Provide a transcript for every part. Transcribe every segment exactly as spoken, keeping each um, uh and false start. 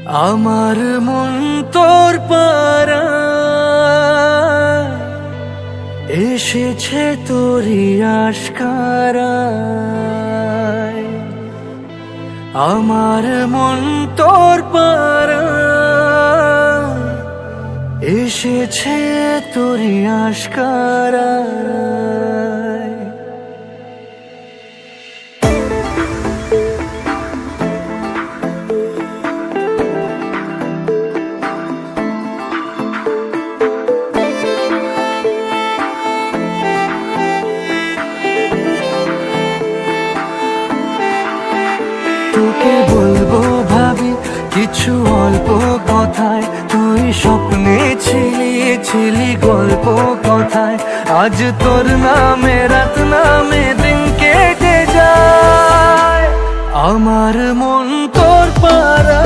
আমার মন তোর পারা এসেছে তোরি আশকারায়। আমার মন তোর পারা এসেছে তোরি আশকারায়। তোকে বলবো ভাবি কিছু অল্প কথায়, তুই স্বপ্নে ছিলি ছিলি গল্প কথায়। আজ তোর নামে রাত নামে দিন কেটে যায়। আমার মন তোর পারা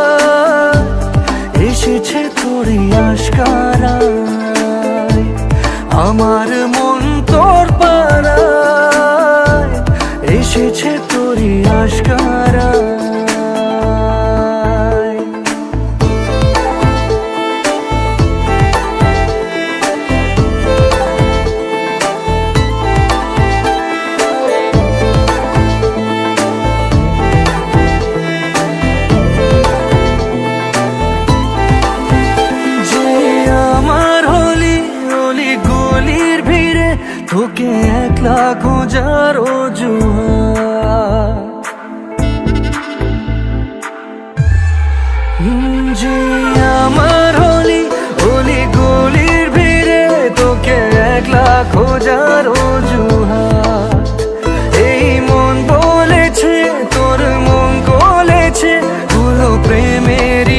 এসেছে তোরি আশকারায়। আমার মন তোর পারা এসেছে তোরি আশকারায়। যে আমার হলি অলি গলির ভিড়ে তোকে একলা খোঁজার অজুহাত। যে আমার হলি অলি গলির ভিড়ে তোকে একলা খোঁজার অজুহাত। এই মন বলেছে তোর মন গলেছে, হলো প্রেমেরই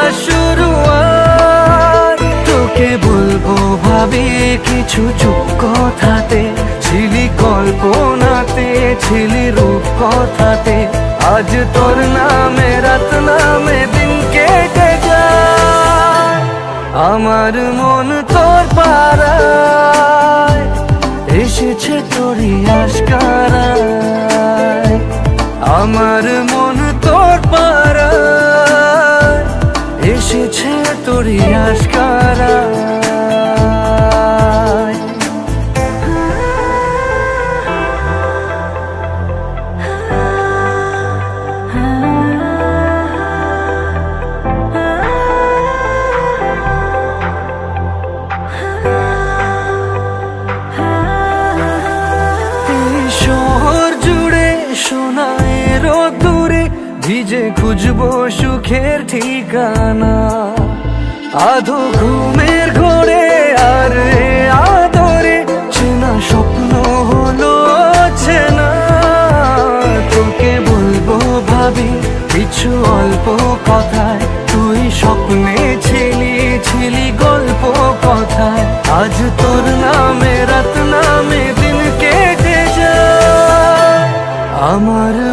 শুরুয়াত। তোকে বলবো ভাবি কিছু চুপ কথাতে, ছিলি কল্পনাতে ছিলি রূপ কথাতে। আজ তোর নামে রাত নামে দিন কেটে যায়। আমার মন তোর পারায় এসেছে তোরি আশকারায়। আমার মন তোর পারায় এসেছে তোরি আশকারায়। ভিজে খুঁজবো সুখের ঠিকানা, আধো ঘুমের ঘোরে আর আদরে চেনা স্বপ্ন হলো চেনা। তোকে বলবো ভাবি কিছু অল্প কথায়, তুই স্বপ্নে ছিলি ছিলি গল্প কথায়। আজ তোর নামে রাত নামে দিন কেটে যায়। আমার